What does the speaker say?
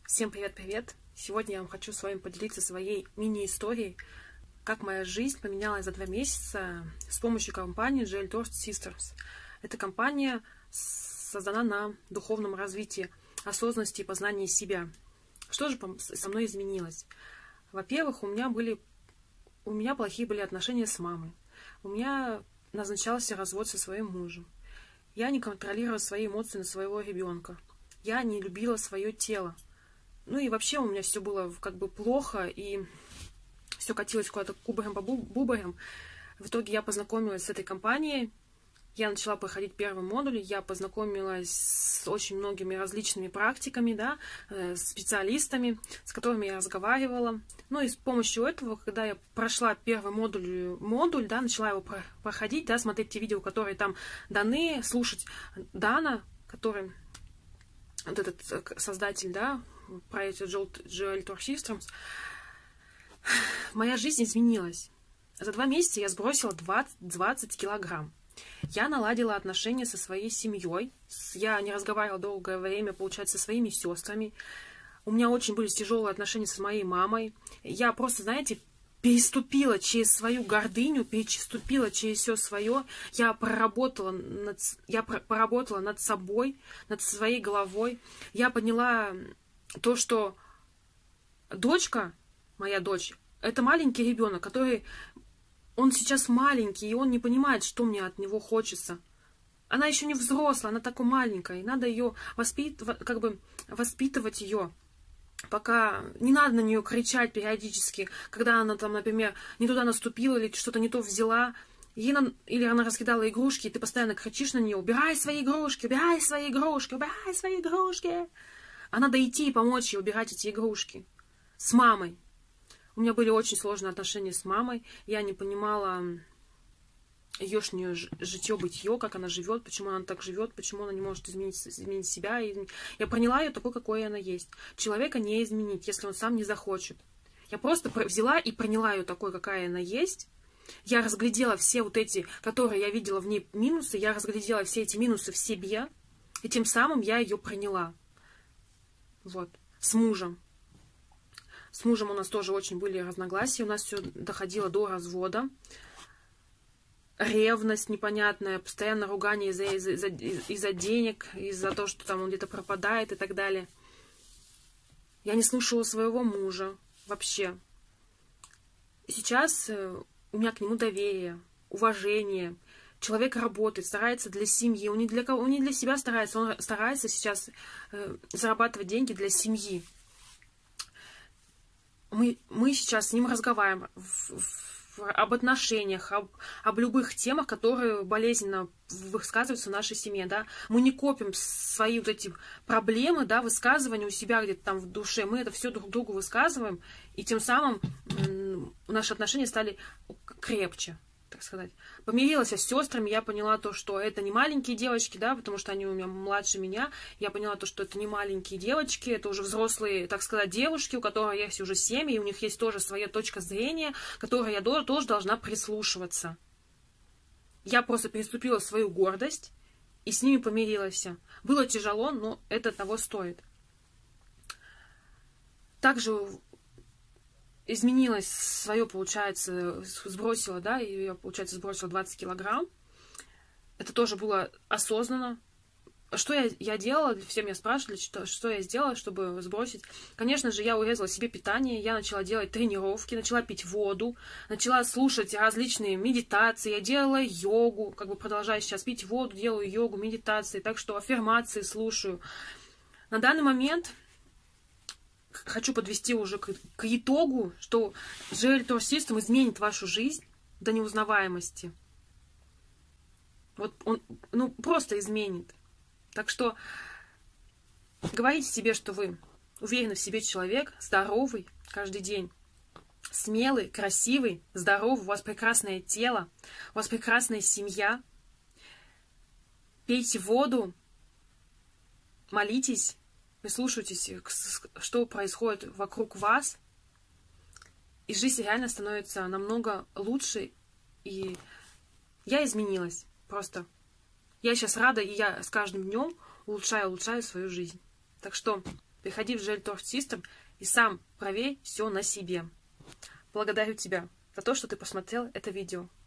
Всем привет-привет! Сегодня я вам хочу с вами поделиться своей мини-историей, как моя жизнь поменялась за 2 месяца с помощью компании Geltor Systems. Эта компания создана на духовном развитии, осознанности и познании себя. Что же со мной изменилось? Во-первых, у меня плохие были отношения с мамой. У меня назначался развод со своим мужем. Я не контролировала свои эмоции на своего ребенка. Я не любила свое тело. Ну и вообще у меня все было как бы плохо, и все катилось куда-то кубарем по бубарям. В итоге я познакомилась с этой компанией, я начала проходить первый модуль, я познакомилась с очень многими различными практиками, да, специалистами, с которыми я разговаривала. Ну и с помощью этого, когда я прошла первый модуль, да, начала его проходить, да, смотреть те видео, которые там даны, слушать Дана, который вот этот создатель, да, проекта Geltor Systems, моя жизнь изменилась. За 2 месяца я сбросила 20 килограмм. Я наладила отношения со своей семьей. Я не разговаривала долгое время, получается, со своими сестрами. У меня очень были тяжелые отношения с моей мамой. Я просто, знаете, переступила через свою гордыню, переступила через все свое. Я поработала над собой, над своей головой. Я поняла то, что моя дочь, это маленький ребенок, который, он сейчас маленький, и он не понимает, что мне от него хочется. Она еще не взрослая, она такой маленькая, и надо ее воспитывать ее. Пока не надо на нее кричать периодически, когда она там, например, не туда наступила или что-то не то взяла, или она раскидала игрушки, и ты постоянно кричишь на нее: убирай свои игрушки, убирай свои игрушки, убирай свои игрушки. А надо идти и помочь ей убирать эти игрушки. С мамой. У меня были очень сложные отношения с мамой. Я не понимала еешнее житье-бытие, как она живет, почему она так живет, почему она не может изменить себя. И я приняла ее такой, какой она есть. Человека не изменить, если он сам не захочет. Я просто взяла и приняла ее такой, какая она есть. Я разглядела все вот эти, которые я видела в ней минусы, я разглядела все эти минусы в себе, и тем самым я ее приняла. Вот. С мужем. С мужем у нас тоже очень были разногласия, у нас все доходило до развода. Ревность непонятная, постоянно ругание из-за денег, из-за того, что там он где-то пропадает и так далее. Я не слушала своего мужа вообще. Сейчас у меня к нему доверие, уважение. Человек работает, старается для семьи. Он не для себя старается, он старается сейчас зарабатывать деньги для семьи. Мы сейчас с ним разговариваем об отношениях, об любых темах, которые болезненно высказываются в нашей семье, да. Мы не копим свои вот эти проблемы, да, высказывания у себя где-то там в душе. Мы это все друг другу высказываем, и тем самым наши отношения стали крепче, так сказать. Помирилась я с сестрами, я поняла то, что это не маленькие девочки, да, потому что они у меня младше меня. Я поняла то, что это не маленькие девочки, это уже взрослые, так сказать, девушки, у которых есть уже семьи, и у них есть тоже своя точка зрения, которой я тоже должна прислушиваться. Я просто переступила свою гордость и с ними помирилась. Было тяжело, но это того стоит. Также изменилось свое, получается, сбросила, да, и я, получается, сбросила 20 килограмм. Это тоже было осознанно. Что я делала? Все меня спрашивали, что я сделала, чтобы сбросить. Конечно же, я урезала себе питание, я начала делать тренировки, начала пить воду, начала слушать различные медитации, я делала йогу, как бы продолжаю сейчас пить воду, делаю йогу, медитации, так что аффирмации слушаю. На данный момент хочу подвести уже к итогу, что Geltor Systems изменит вашу жизнь до неузнаваемости. Вот он, просто изменит. Так что говорите себе, что вы уверенный в себе человек, здоровый каждый день, смелый, красивый, здоровый, у вас прекрасное тело, у вас прекрасная семья. Пейте воду, молитесь, прислушивайтесь, что происходит вокруг вас, и жизнь реально становится намного лучше, и я изменилась просто. Я сейчас рада, и я с каждым днем улучшаю свою жизнь. Так что Приходи в Gel Torch System и сам проверь все на себе. Благодарю тебя за то, что ты посмотрел это видео.